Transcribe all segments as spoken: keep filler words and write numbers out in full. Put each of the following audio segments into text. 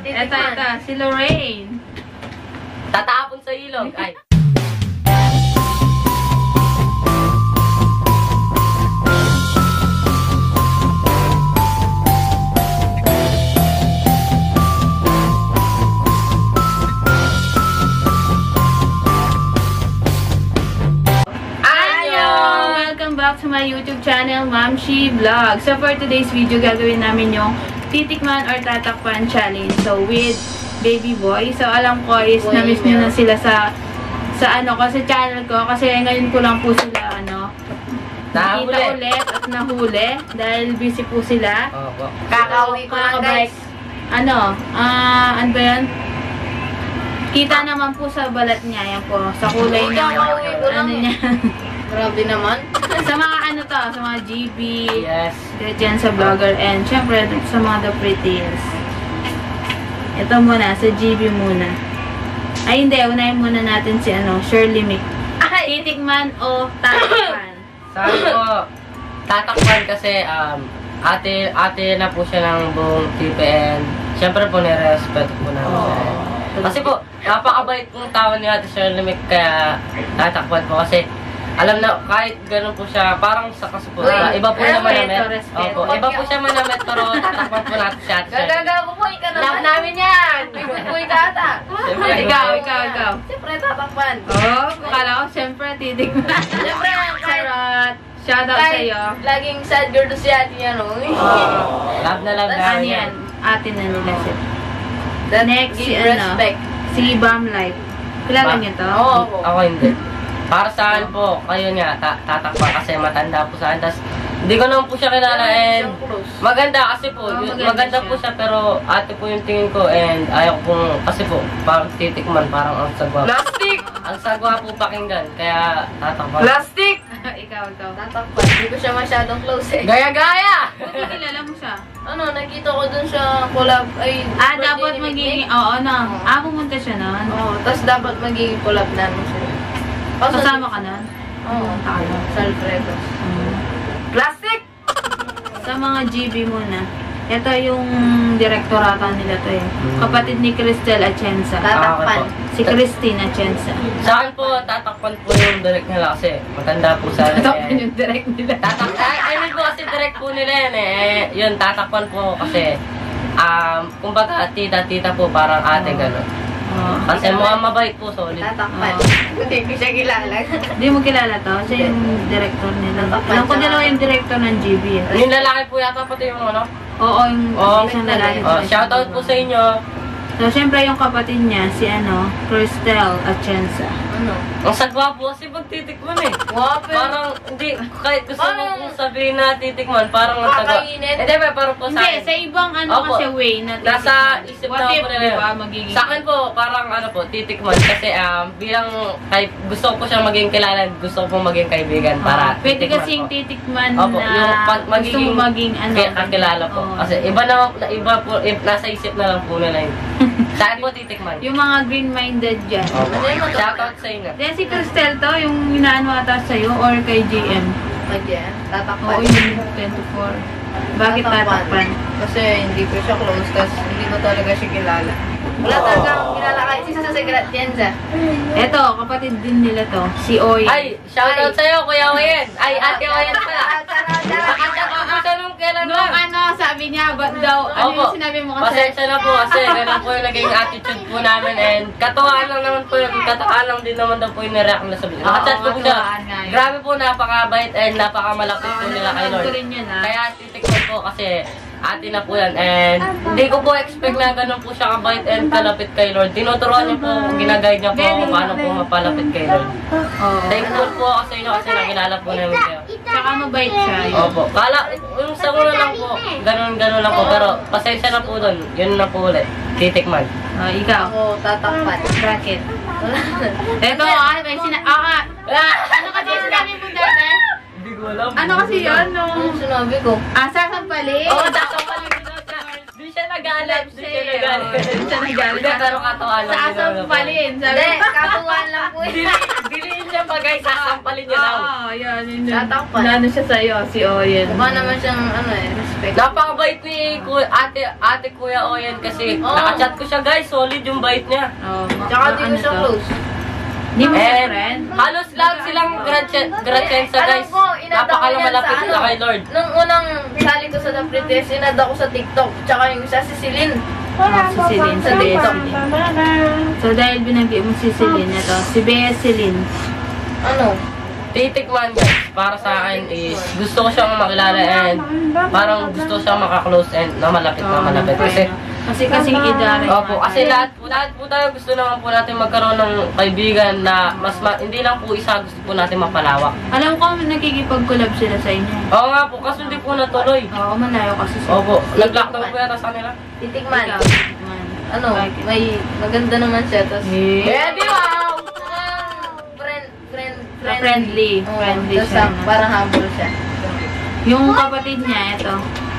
titikman. Ito, ito. Si Lorraine. Tatapon sa ilog. Ay. To my YouTube channel, Mamshi Vlog. So for today's video, gagawin namin yung titikman or tatakpan challenge. So with baby boy. So alam ko is Boy, na-miss nyo yeah. na sila sa sa ano ko, sa channel ko. Kasi ngayon ko lang po sila ano nakita ulit at nahuli. Dahil busy po sila. Opo. Kakauwi ko lang, guys. Ano? Ah, ano ba yan? Kita naman po sa balat niya. Yan po. Sa kulay ng Kakauwi ko lang ano niya. Grabe naman. Sa mga ano to, sa mga G B, Yes. dyan sa vlogger, and syempre sa mga The Prettiest. Ito muna, sa G B muna. Ay hindi, unahin muna natin si ano, Shirley Mick. Titikman o tatakpan? Sabi ko, tatakpan kasi um, ate, ate na po siya ng buong T P N. Siyempre po, nire-respeto po namin siya. Oh. Kasi po, napakabait pong tao ni Ate Shirley Mick, kaya tatakpan po kasi alam na, kahit ganun po siya, parang sa kaso po, Uy, uh, iba po respeto, naman namin. respeto. Opo, iba po siya manamit, pero tatakpan po natin si Ate Shirley. Gagagawa ko ka naman. Love namin yan! May bubuhay ka ata. Siyempre, Ikaw, ikaw, ikaw. Siyempre, tatakpan. Oh, akala ko syempre titikman. Siyempre, kahit Charot. Shoutout kahit sa'yo. laging sad girl to si ate yan, oh. Oh, love na love Ano namin yan? yan. Ate na nila siya. That Next, si give ano? respect. Si Bam Life. Kilala Ba- niyo to? Oo. Ako hindi. Para sa akin po, kayo nga, ta tatakpan kasi matanda po sa akin. Tapos, hindi ko naman po siya kilala and maganda kasi po, Oh, yun- maganda maganda siya. po siya pero ate po yung tingin ko and ayaw ko pong, kasi po, parang titikman, parang ang sagwa. Plastic! Ang sagwa po pakinggan, kaya tatakpan. Plastic! Ikaw, ikaw. Tatakpan. Hindi ko siya masyadong close eh. Gaya-gaya! Buti kilala mo siya. Ano, nakita ko dun sa collab. Ay, Ah, birthday dapat ni magiging, Nick. oo na. Oo. Ah, pumunta siya nun. Oo, tapos dapat magiging collab namin siya. Kaso- Kasama ka nun? Oo, Talo. sa Alfredo. Mm. Plastic! Sa mga G B muna. Ito yung direktorata nila to eh. Kapatid ni Cristel Atienza. Tatakpan. Si Christine Atienza. Sa akin po, tatakpan po yung direct nila kasi matanda po sa akin. Tatakpan eh. yung direct nila. Tatakpan, I mean po kasi direct po nila yan eh. Eh, Yun, tatakpan po kasi, um, kumbaga, tita-tita po, parang ate gano'n. Oh. Kasi mukhang mabait po, solid. Tatakpan. Oo. Hindi ko siya kilala. Hindi mo kilala to? Siya yung director nila. Tatakpan Alam ko siya. dalawa yung director ng G B eh. Yung lalaki po yata pati yung ano. Oo, yung Oh, isang lalaki. oh, shoutout po sa inyo. So, syempre yung kapatid niya, si ano, Cristel Atienza. Ano? Ang sagwa po kasi magtitikman eh. Wapen. Parang, hindi, kahit gusto mo Parang- kong sabihin na titikman, parang ang sagwa. Kakainin. Hindi ba, parang po sa Hindi, akin. sa ibang ano Opo. kasi way na Nasa titikman. isip What na if, po nila di yun. ba, magiging... Sa akin po, parang ano po, titikman. Kasi um, bilang, kahit gusto ko siyang maging kilala, gusto ko pong maging kaibigan para Ah, pwede titikman kasing po. titikman Opo, na yung pag gusto magiging, mo maging ano. kaya kakilala po. Oo. Kasi iba na, iba po, eh, nasa isip na lang po nila yun. Sa akin po titikman. Yung mga green-minded dyan. Opo. Ano yung Shoutout sa inyo. Then si Cristel to, yung inaano ata sa'yo or kay G M? Magyan. Oo, Tatakpan. yung twenty-four. Bakit tatakpan? Kasi hindi ko siya close, tapos hindi ko talaga siya kilala. Wala Oh. talaga akong kilala kahit isa sa Secret Tienza. Eto, kapatid din nila to. Si Oy. Ay, shoutout sa'yo, Kuya Oyen. Ay, Ate Oyen pala. Charot, charot. Nakachat ko po siya nung kailan Nung lang. ano, sabi niya, ba't daw, ano Opo. yung sinabi mo kasi? Pasensya na po kasi ganun po yung naging attitude po namin and katuwaan lang naman po yung katuwaan lang din naman daw po yung nireact na sabi. Nakachat ko po siya. katuwaan nga yun. Grabe po, napakabait and napakamalapit po Oo, nila kay nanonood Lord. ko rin yun, ah. Kaya titikman po kasi ate na po yan and hindi ko po expect na ganun po siya kabait and kalapit kay Lord. Tinuturuan niyo po, ginaguide niya po kung paano po mapalapit kay Lord. Oo. Thankful po ako sa inyo kasi nakilala po namin kayo. Tsaka mabait siya. Yun. Opo. Kala, yung sa una lang po, ganun-ganun lang po. Pero pasensya na po doon. Yun na po ulit. Titikman. Oh, ikaw. Ako tatakpan. Bracket. Wala. Eto, ah, may sina... Ah, ah. Ano kasi yung sinabi mo dati? Hindi ko alam. Ano kasi yun? Ano Nung... sinabi ko? Ah, sasampali? Oo, oh, sasampalin ko doon siya. Di siya nag nagalit. Doon siya nagalit. Doon siya nagalit. Hindi, pero katawa lang. Sa asampalin. Sabi Hindi, katuwaan lang po eh. Dili, diliin niya pa guys, sasampalin niya daw. Oo, yan. yun, yun. Tatakpan. Lalo siya sa'yo, si Oyen. Mukha naman siyang ano eh, respect. Napakabait ni kuya, ate, ate Kuya Oyen kasi Oo. nakachat ko siya guys, solid yung bait niya. Oh, Tsaka di ko siya to? close. Di mo siya And friend? halos lahat silang Gratchensa guys. Alam ko, inada ko Napakalang yan malapit sa na ano. kay Lord. Nung unang sali ko sa The Prettiest, inada ko sa TikTok. Tsaka yung isa si Celine. Oh, si Celine. Sa Si Bea TikTok. Celine. So, dahil binagay mo si Celine, ito. Si Bea Celine. Ano? Titikman guys, para sa akin is gusto ko siyang makilala and parang gusto ko siyang makaklose and na malapit na malapit. Kasi Kasi kasing idara. Opo, kasi lahat po, lahat po tayo gusto naman po natin magkaroon ng kaibigan na mas ma hindi lang po isa, gusto po natin mapalawak. Alam ko, nakikipag-collab sila sa inyo. Oo nga po, kaso hindi po natuloy. Oo, malayo kasi sila. Opo, nag-lockdown po yata sa kanila. Titikman. Ikaw, titikman. Ano? Bakit? May maganda naman siya. Tapos, Eh. Baby, wow! friend, friend, Ah, friendly. Oo, Friendly tapos siya. ah, parang humble siya. Yung kapatid niya, ito.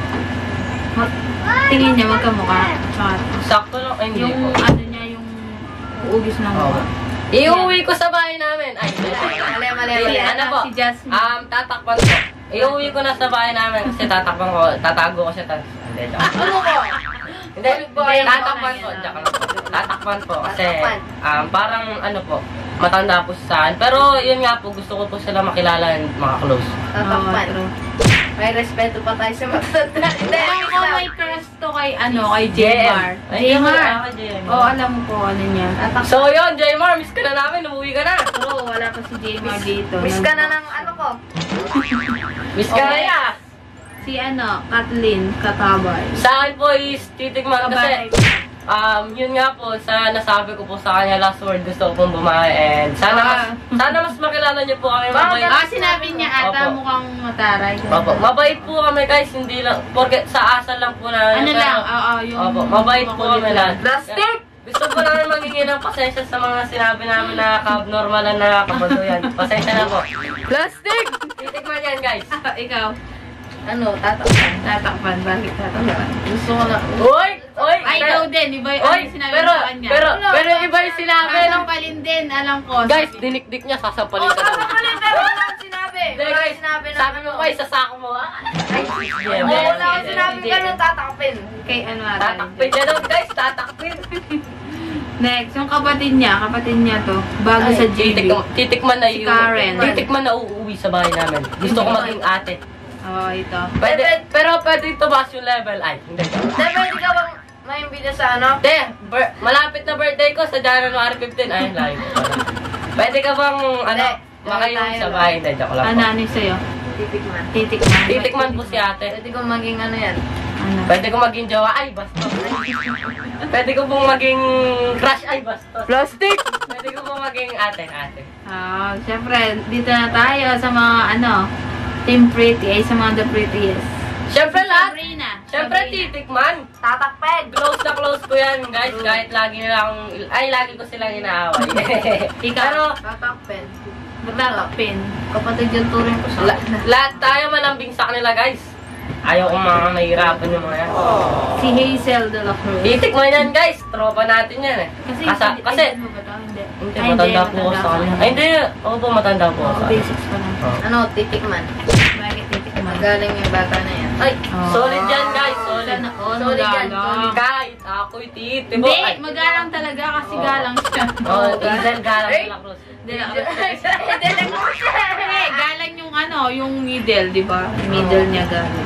Ma- Tingin niya magkamukha. Tsaka ito. Sakto lang, ay hindi Yung po. ano niya, yung uugis ng Oo. mukha. Iuwi ko sa bahay namin. Ay, hindi. Mali, mali, Hindi, mali. ano po? Si Jasmine. Um, tatakpan ko. Iuwi ko na sa bahay namin kasi tatakpan ko, tatago ko siya. tas- Hindi, joke. Ano ko? Hindi, Hindi, tatakpan ano ko. yan, Joke lang po. Tatakpan po kasi Tatakpan. um, parang ano po, matanda po siya sa akin. Pero yun nga po, gusto ko po sila makilala and makaklose. Tatakpan. Oo, true. May respeto pa tayo sa matanda. Hindi, Ako may crush to kay, ano, kay J J-Mar. M. Ay, J-Mar. wala ka, J M. Oo, alam mo po ano niya. tatakpan. So yun, J-Mar, miss ka na namin, umuwi ka na. Oo, wala pa si J-Mar dito. Miss ka na ng ano ko. Miss ka na Okay. ya. Si ano, Kathleen Katabay. Sa akin po is titikman kasi Um, yun nga po, sa nasabi ko po sa kanya last word, gusto ko pong bumawi and sana mas, sana mas makilala niyo po kami mabait. Ah, sinabi niya ata Opo. mukhang mataray. Opo, mabait po kami guys, hindi lang, porque sa asal lang po na. Ano lang, oo, yung... Opo, mabait po kami lahat. Plastic! Gusto po namin magingin ng pasensya sa mga sinabi namin na ka-abnormal na kabaduyan. Pasensya na po. Plastic! Titikman yan guys. Ah, ikaw, Ano, tatakpan. tatakpan. Bakit tatakpan? Gusto ko na. Uy! Uy! Ay, ikaw din. Iba yung Uy! ano sinabi Pero, mo sa kanya. pero, pero iba yung sinabi. Sasampalin din, alam ko. Guys, dinikdik niya, sasampalin Oh, ka daw. sasampalin na wala akong sinabi. Hindi Wala guys, akong sinabi na. sabi mo pa sa sako mo ah. Ay, Yeah, Oo, yeah, wala akong yeah, sinabi yeah. ganun, tatakpin. Kay ano ata. Tatakpin niya daw guys, tatakpin. Next, yung kapatid niya, kapatid niya to, bago Ay, sa G B. Titik, titikman na Si yung, Karen. titikman na uuwi sa bahay namin. Gusto ko maging ate. Oo, ito. Pwede, pero pwede tumaas yung level. Ay, hindi. Hindi, pwede ka bang maimbita sa ano? Hindi, bir- malapit na birthday ko sa January fifteenth. Ay, layo ko pala. Pwede ka bang, ano, Hindi, makainom tayo sa lang. bahay? Hindi, joke lang Ano, po. ano yung sa'yo? Titikman. Titikman. Titikman po si ate. Pwede ko maging ano yan. Ano? Pwede ko maging jowa. Ay, basta. Pwede ko pong maging crush. Ay, basta. Plastic! Pwede ko pong maging ate, ate. Ah, syempre, dito na tayo sa mga, ano, Team Pretty, ay sa mga The Prettiest. Siyempre lahat. Sabrina. Siyempre, Sabrina. titikman. Tatakpin! Close na close ko yan, guys. Kahit lagi nilang, ay, lagi ko silang inaaway. Ikaw. Pero, Tatakpin. Tatakpin. Kapatid yung turing ko sa la- lahat tayo malambing sa kanila, guys. Ayaw kong mga nahihirapan yung mga yan. Si Hazel de la Cruz. Titikman yan, guys. Tropa natin yan eh. Kasi, Kasa, hindi- kasi, ay, mo ba to? Hindi. hindi, Ay, matanda po ako sa ka kanya. na. Ay, hindi. Ako po, matanda po ako Oo, sa kanya. basics pa lang. Oh. Ano, titikman. Bakit titikman? Magaling yung bata na yan. Ay! Oh. Solid yan, guys. Solid. Sana all Solid yan, magalang. solid. Kahit ako'y titibo. Hindi, Ay. magalang talaga kasi Oo. galang siya. Oh, Hazel Galang Ay. de la Cruz. De la Hindi lang ko siya. Eh, galang yung ano, yung middle, di ba? Middle niya galang.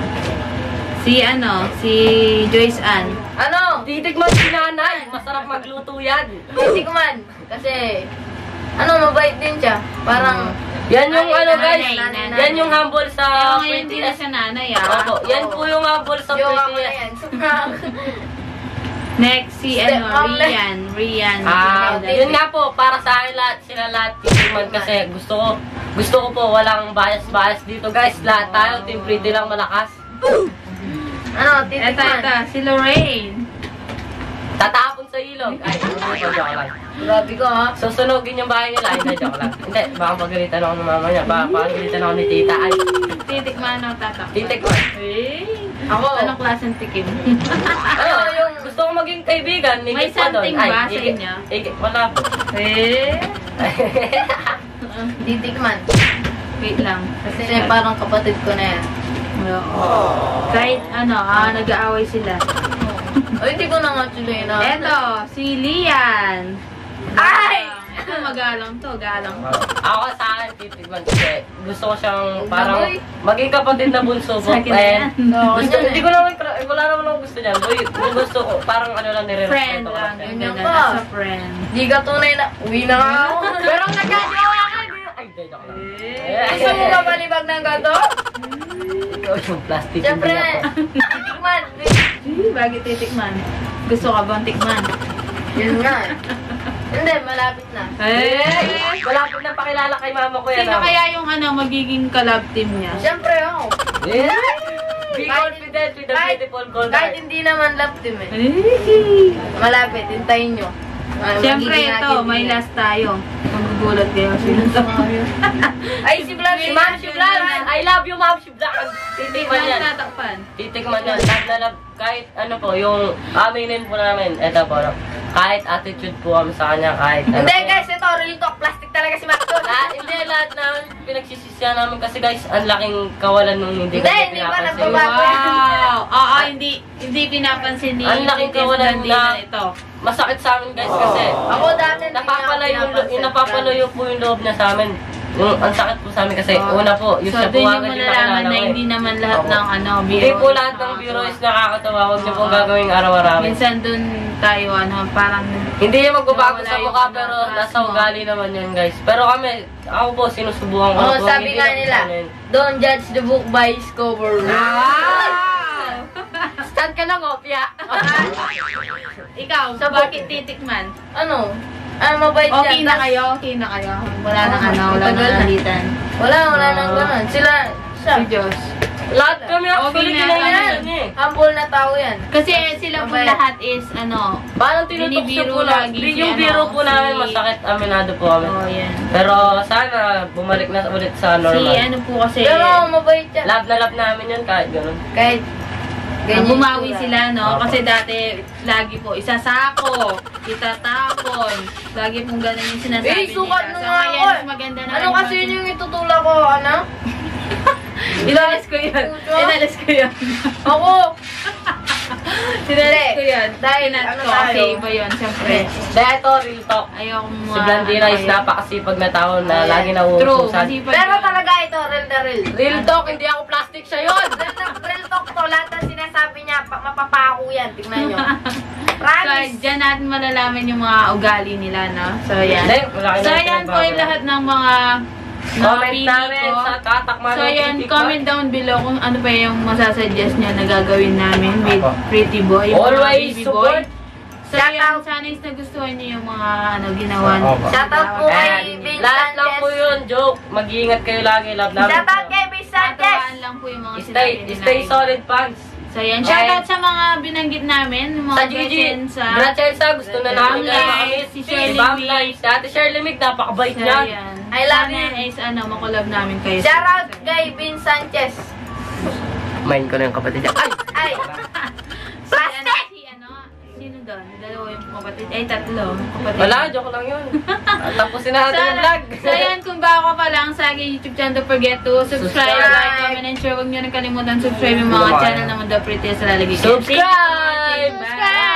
Si ano, si Joyce Ann. Ano? Titikman si nanay. Masarap magluto yan. Titikman. Kasi, ano, mabait din siya. Parang, Yan yung Nanay, ano guys, nanay, nanay. yan yung humble sa Pero ngayon hindi na prettiest. siya nanay ah. Opo, yan po yung humble sa yung ako na prettiest. yan. Sobrang. Next, si Step ano, on left. Rian. Rian. Ah, Rian. yun nga po, para sa akin lahat, sila lahat titikman kasi gusto ko, gusto ko po walang bias-bias dito guys. Lahat tayo, team pretty lang malakas. Ano, Eto, titikman. eto, si Lorraine. Tatapon sa ilog. Ay, ano joke lang. Grabe ko ha. Susunogin yung bahay nila. Hindi, joke lang. Hindi, baka pagalitan ako ng mama niya. Baka pagalitan ako ni tita. Ay, Titikman o tatak. titikman. Eh, Ako. anong klaseng tikim? Ano, yung kaibigan, may, May gift pa doon. something ba sa igi- inyo? igi- wala po. Eh? Titikman. Wait lang. Kasi parang kapatid ko na yan. Oo. Kahit ano, ah, nag-aaway sila. Ay, hindi ko na nga tuloy na. Eto, si Lian. Ay! Ito magalang to, galang to. Ako sa akin, titigman kasi gusto ko siyang parang Boy. maging kapatid na bunso ko. Sa akin na yan. No, Gusto, hindi ko naman, eh, wala naman ako gusto niyan. Boy, yung gusto ko, parang ano lang nire-respeto Friend ko lang, kasi. ganyan Ganyan na, ba? as a friend. Di ka tunay na. Uwi na nga ako. Pero nagkagawa ka! Ay, di, joke lang. Eh. Gusto mo ba malibag ng gato? Ikaw yung plastic. Siyempre. hindi ako. Titikman. Eh, Bakit titikman? Gusto ka bang tikman? Yun nga. Hindi, malapit na. Eh! Malapit na pakilala kay mama ko yan. Sino ah. kaya yung ano, magiging collab team niya? Siyempre ako. Eh? Be Kahit- confident with the kahit- beautiful gold Kahit heart. hindi naman love team eh. Eh. Malapit, hintayin nyo. Ay, Siyempre magiging ito, akin may din. last tayo. Magugulat kayo. Sino to? Ay, si Vlad, Si Ma'am Shiblan! I love you, Ma'am Shiblan! Titikman Walang yan. tatakpan. Titikman yan. Love na love. Kahit ano po, yung aminin po namin. Eto po, no? Kahit attitude po kami sa kanya, kahit ano Hindi po. guys, ito, real talk. Plastic talaga si Marcos. Lahat, hindi lahat namin pinagsisisya namin kasi guys, ang laking kawalan nung hindi Hindi, kasi hindi pa pinapansin. nagbabago. Wow! Oo, hindi hindi pinapansin ni Ang laking Tito kawalan Blandina na- ito. Masakit sa amin guys kasi Ako dati, hindi napapalayo, niya ako yung, yung napapalayo po yung loob niya sa amin. Yung, ang sakit po sa amin kasi Oo. una po, yung So, sa doon yung buwagan yung malalaman nakilala na ko eh. hindi naman lahat Opo. ng ano, biro. Hindi po lahat ng biro is nakakatawa. Huwag niyo pong gagawing araw-araw. Minsan doon tayo, ano, parang Hindi yung magbabago Wala sa yung mukha ano, pero trust nasa mo. ugali naman yun guys. Pero kami, ako po sinusubukan ko. Oo, Kung sabi hindi nga na- nila, don't judge the book by its cover. Wow! Stand ka na kopya. Ikaw, Sa bakit titikman? Ano? Ano, mabait siya. Okay na Tas- kayo? Okay na kayo? Wala nang Oo, ano, wala matagal nang na. alitan. Wala, wala nang Oo. ganun. Sila, siya. Si Diyos. Lahat kami actually Okay na, ginawa ano yun eh. Humble na tao yan. Kasi sila po Mabait. lahat is, ano, Parang tinutokso Binibiro po na. lagi si Yung ano, biro po namin si- masakit. Aminado po kami. oh, yan. Pero sana bumalik na ulit sa Si normal. ano po kasi, Pero mabait yan. Love na love namin yun kahit gano'n. Kahit ah, ganyan bumawi yung sila, no? Opo. Kasi dati, lagi po, isasako, itatapon, lagi pong ganun yung sinasabi Eh, sukat nila. na So, nga ngayon, ako eh. mas maganda na. Ano kasi yun yung itutulak ko, ano? Inalis ko yun. Inalis ko yun. Ako! Inalis ko yun. Dahil Pinat ano ko tayo? kasi iba yun, siyempre. Dahil ito, real talk. Ayoko mo. Si Blandina is napakasipag na tao na lagi na True, uususan. masipag Pero yun. talaga ito, real na real. Real talk, hindi ako plastic siya yun! Real, na, real talk to, lahat ng sinasabi niya, pa, mapapako yan, tignan nyo. So, Promise! dyan natin malalaman yung mga ugali nila, no? So, yan. Hindi, wala ka So, na yan po yung lahat ng mga Comment napili namin ko. sa tatakman So, ng yan, titik comment ko. down below kung ano pa yung masasuggest nyo na gagawin namin with Apo. Pretty Boy. yung mga Always baby support. boy. So, Shout yan, out. sana is nagustuhan nyo yung mga ano, ginawa Apo. nyo. Shoutout po Ayan, kay Vince lahat lang Sanchez. po yun, joke. Mag-iingat kayo lagi, love namin. Shoutout kay Vince Sanchez! Tatawaan lang po yung mga Stay, sinabi nila. stay solid fans. So, yan. Shoutout sa mga binanggit namin, yung mga Sa Gigi, guests sa... Grachelsa, gusto na namin Bam kayo Life, makamit. si Shirley Bam Mig. Life, si Ate Shirley Mig, napakabait So, niyan. yan. I love Sana you. is, ano, makulab namin kayo. Shoutout kay Vince Sanchez. Main ko na yung kapatid niya. Ay! Ay! Si, ano, si, ano, sino doon? Dalawa yung kapatid. Ay, tatlo. Kapatid. Wala, joke lang yun. Tapusin na natin yung vlog. So, yan, kung bago pa lang sa aking YouTube channel, don't forget to subscribe, Subscribe. like, comment, and share. Huwag nyo nang kalimutan subscribe yung mga Bye. channel naman The Prettiest na lalagay ko. Subscribe! Bye!